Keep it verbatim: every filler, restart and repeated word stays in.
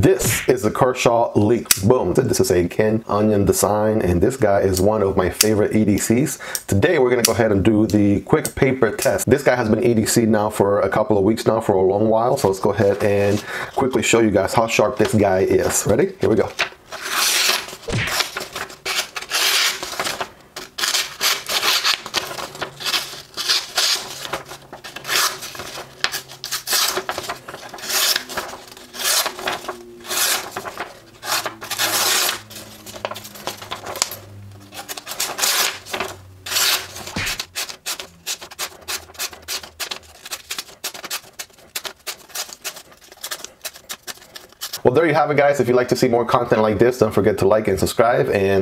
This is the Kershaw Leek. Boom. This is a Ken Onion design, and this guy is one of my favorite E D Cs. Today we're going to go ahead and do the quick paper test. This guy has been E D C now for a couple of weeks now, for a long while. So let's go ahead and quickly show you guys how sharp this guy is. Ready? Here we go. Well, there you have it, guys. If you'd like to see more content like this, don't forget to like and subscribe. And